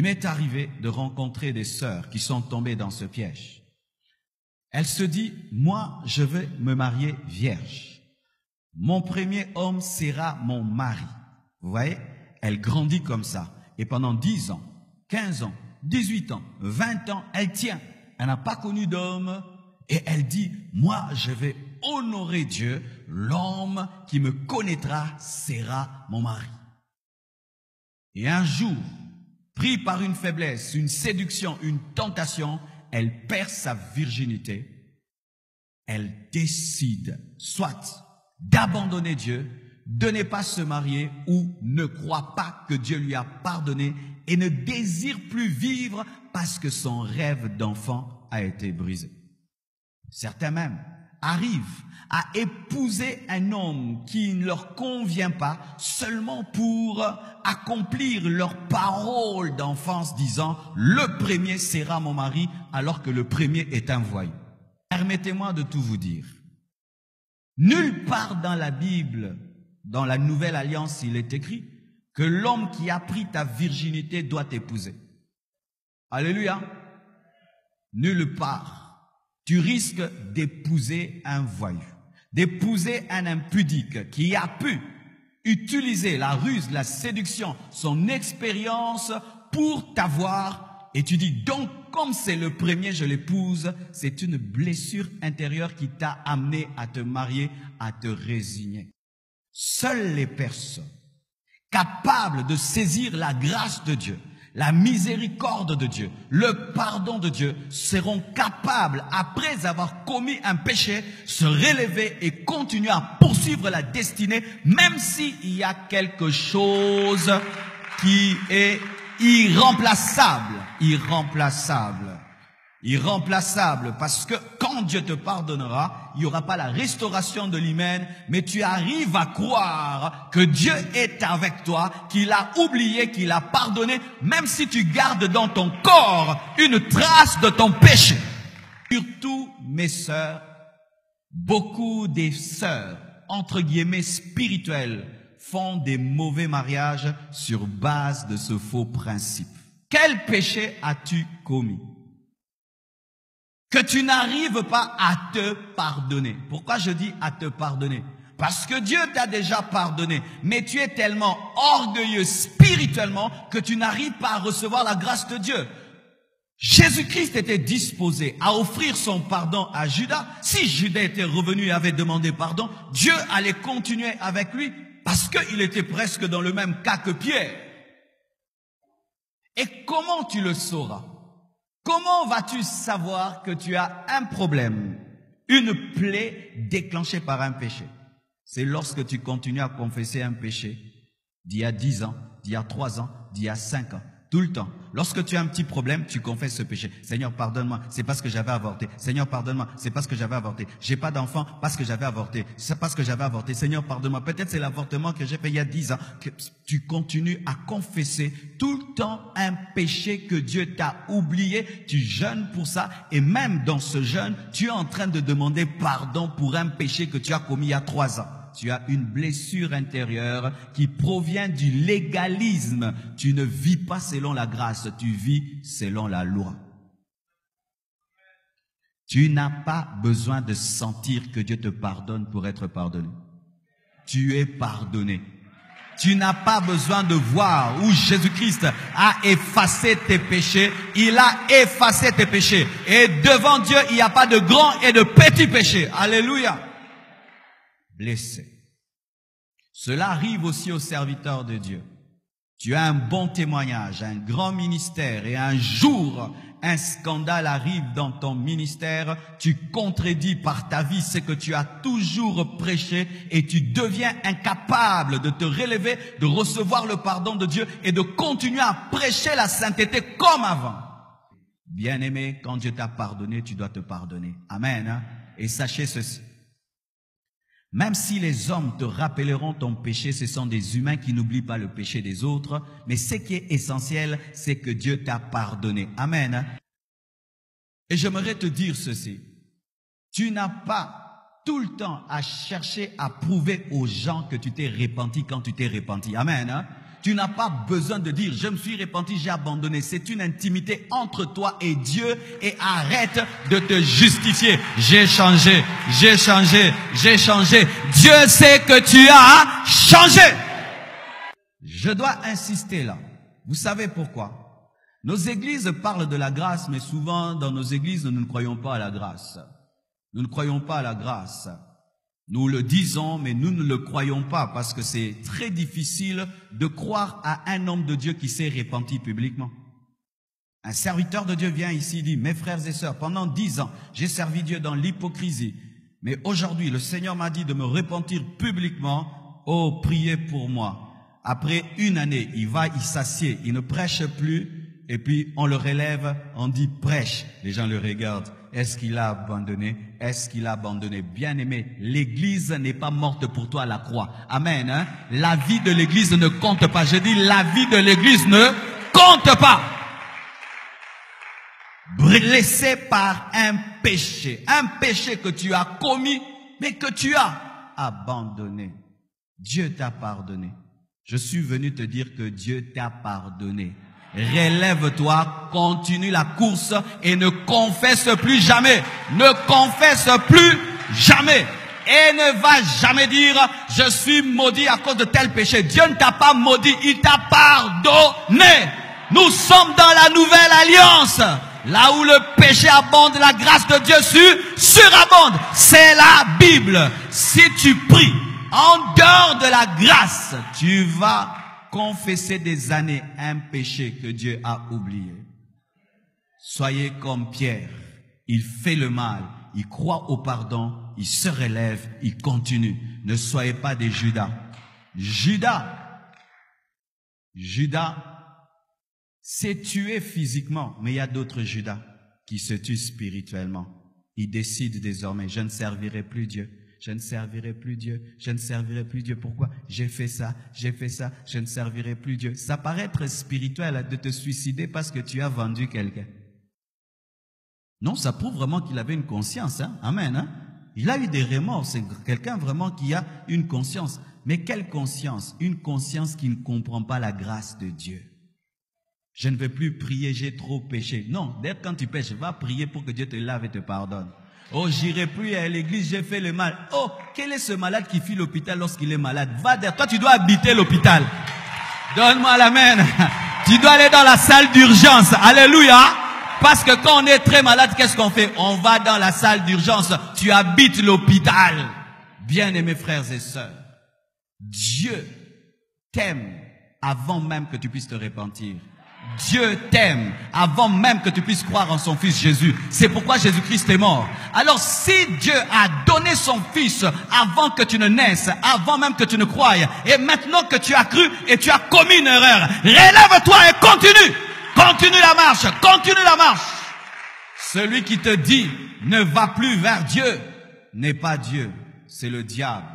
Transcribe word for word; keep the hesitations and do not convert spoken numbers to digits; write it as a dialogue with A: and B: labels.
A: Il m'est arrivé de rencontrer des sœurs qui sont tombées dans ce piège. Elle se dit, moi, je vais me marier vierge. Mon premier homme sera mon mari. Vous voyez, elle grandit comme ça. Et pendant dix ans, quinze ans, dix-huit ans, vingt ans, elle tient. Elle n'a pas connu d'homme. Et elle dit, moi, je vais honorer Dieu. L'homme qui me connaîtra sera mon mari. Et un jour, pris par une faiblesse, une séduction, une tentation, elle perd sa virginité. Elle décide soit d'abandonner Dieu, de ne pas se marier ou ne croit pas que Dieu lui a pardonné et ne désire plus vivre parce que son rêve d'enfant a été brisé. Certains même arrivent à épouser un homme qui ne leur convient pas seulement pour accomplir leur parole d'enfance disant « le premier sera mon mari » alors que le premier est un voyou. Permettez-moi de tout vous dire. Nulle part dans la Bible, dans la Nouvelle Alliance, il est écrit que l'homme qui a pris ta virginité doit t'épouser. Alléluia. Nulle part. Tu risques d'épouser un voyou, d'épouser un impudique qui a pu utiliser la ruse, la séduction, son expérience pour t'avoir. Et tu dis donc, comme c'est le premier, je l'épouse, c'est une blessure intérieure qui t'a amené à te marier, à te résigner. Seules les personnes capables de saisir la grâce de Dieu, la miséricorde de Dieu, le pardon de Dieu seront capables, après avoir commis un péché, se relever et continuer à poursuivre la destinée, même s'il y a quelque chose qui est irremplaçable, irremplaçable, irremplaçable, parce que quand Dieu te pardonnera, il n'y aura pas la restauration de l'hymen, mais tu arrives à croire que Dieu est avec toi, qu'il a oublié, qu'il a pardonné, même si tu gardes dans ton corps une trace de ton péché. Surtout, mes sœurs, beaucoup des sœurs, entre guillemets, spirituelles, font des mauvais mariages sur base de ce faux principe. Quel péché as-tu commis que tu n'arrives pas à te pardonner? Pourquoi je dis à te pardonner? Parce que Dieu t'a déjà pardonné, mais tu es tellement orgueilleux spirituellement que tu n'arrives pas à recevoir la grâce de Dieu. Jésus-Christ était disposé à offrir son pardon à Judas. Si Judas était revenu et avait demandé pardon, Dieu allait continuer avec lui parce qu'il était presque dans le même cas que Pierre. Et comment tu le sauras? Comment vas-tu savoir que tu as un problème, une plaie déclenchée par un péché? C'est lorsque tu continues à confesser un péché d'il y a dix ans, d'il y a trois ans, d'il y a cinq ans, tout le temps. Lorsque tu as un petit problème, tu confesses ce péché. Seigneur, pardonne-moi, c'est parce que j'avais avorté. Seigneur, pardonne-moi, c'est parce que j'avais avorté. J'ai pas d'enfant parce que j'avais avorté. C'est parce que j'avais avorté. Seigneur, pardonne-moi. Peut-être c'est l'avortement que j'ai fait il y a dix ans. Que tu continues à confesser tout le temps un péché que Dieu t'a oublié. Tu jeûnes pour ça. Et même dans ce jeûne, tu es en train de demander pardon pour un péché que tu as commis il y a trois ans. Tu as une blessure intérieure qui provient du légalisme. Tu ne vis pas selon la grâce, tu vis selon la loi. Tu n'as pas besoin de sentir que Dieu te pardonne pour être pardonné. Tu es pardonné. Tu n'as pas besoin de voir où Jésus-Christ a effacé tes péchés. Il a effacé tes péchés. Et devant Dieu, il n'y a pas de grands et de petits péchés. Alléluia. Blessé. Cela arrive aussi aux serviteurs de Dieu. Tu as un bon témoignage, un grand ministère et un jour, un scandale arrive dans ton ministère, tu contredis par ta vie ce que tu as toujours prêché et tu deviens incapable de te relever, de recevoir le pardon de Dieu et de continuer à prêcher la sainteté comme avant. Bien-aimé, quand Dieu t'a pardonné, tu dois te pardonner. Amen. Hein? Et sachez ceci. Même si les hommes te rappelleront ton péché, ce sont des humains qui n'oublient pas le péché des autres. Mais ce qui est essentiel, c'est que Dieu t'a pardonné. Amen. Et j'aimerais te dire ceci. Tu n'as pas tout le temps à chercher à prouver aux gens que tu t'es repenti quand tu t'es repenti. Amen. Tu n'as pas besoin de dire, je me suis repenti, j'ai abandonné. C'est une intimité entre toi et Dieu et arrête de te justifier. J'ai changé, j'ai changé, j'ai changé. Dieu sait que tu as changé. Je dois insister là. Vous savez pourquoi? Nos églises parlent de la grâce, mais souvent dans nos églises, nous ne croyons pas à la grâce. Nous ne croyons pas à la grâce. Nous le disons, mais nous ne le croyons pas parce que c'est très difficile de croire à un homme de Dieu qui s'est repenti publiquement. Un serviteur de Dieu vient ici et dit, mes frères et sœurs, pendant dix ans, j'ai servi Dieu dans l'hypocrisie. Mais aujourd'hui, le Seigneur m'a dit de me repentir publiquement. Oh, priez pour moi. Après une année, il va, il s'assied, il ne prêche plus. Et puis, on le relève, on dit prêche. Les gens le regardent. Est-ce qu'il a abandonné? Est-ce qu'il a abandonné? Bien-aimé, l'église n'est pas morte pour toi à la croix. Amen. Hein? La vie de l'église ne compte pas. Je dis, la vie de l'église ne compte pas. Blessé par un péché. Un péché que tu as commis, mais que tu as abandonné. Dieu t'a pardonné. Je suis venu te dire que Dieu t'a pardonné. Relève-toi, continue la course et ne confesse plus jamais. Ne confesse plus jamais. Et ne va jamais dire, je suis maudit à cause de tel péché. Dieu ne t'a pas maudit, il t'a pardonné. Nous sommes dans la nouvelle alliance. Là où le péché abonde, la grâce de Dieu sur, surabonde. C'est la Bible. Si tu pries en dehors de la grâce, tu vas confesser des années un péché que Dieu a oublié. Soyez comme Pierre. Il fait le mal, il croit au pardon, il se relève, il continue. Ne soyez pas des Judas. Judas, Judas s'est tué physiquement, mais il y a d'autres Judas qui se tuent spirituellement. Ils décident désormais, je ne servirai plus Dieu. Je ne servirai plus Dieu, je ne servirai plus Dieu. Pourquoi? J'ai fait ça, j'ai fait ça, je ne servirai plus Dieu. Ça paraît être spirituel de te suicider parce que tu as vendu quelqu'un. Non, ça prouve vraiment qu'il avait une conscience. Hein? Amen. Hein? Il a eu des remords. C'est quelqu'un vraiment qui a une conscience. Mais quelle conscience? Une conscience qui ne comprend pas la grâce de Dieu. Je ne vais plus prier, j'ai trop péché. Non, d'ailleurs quand tu pêches, va prier pour que Dieu te lave et te pardonne. Oh, j'irai plus à l'église, j'ai fait le mal. Oh, quel est ce malade qui fuit l'hôpital lorsqu'il est malade? Va derrière, toi tu dois habiter l'hôpital. Donne-moi l'amen. Tu dois aller dans la salle d'urgence. Alléluia. Parce que quand on est très malade, qu'est-ce qu'on fait? On va dans la salle d'urgence. Tu habites l'hôpital. Bien-aimés frères et sœurs, Dieu t'aime avant même que tu puisses te repentir. Dieu t'aime avant même que tu puisses croire en son Fils Jésus. C'est pourquoi Jésus-Christ est mort. Alors si Dieu a donné son Fils avant que tu ne naisses, avant même que tu ne croies, et maintenant que tu as cru et tu as commis une erreur, relève-toi et continue. Continue la marche, continue la marche. Celui qui te dit ne va plus vers Dieu n'est pas Dieu, c'est le diable.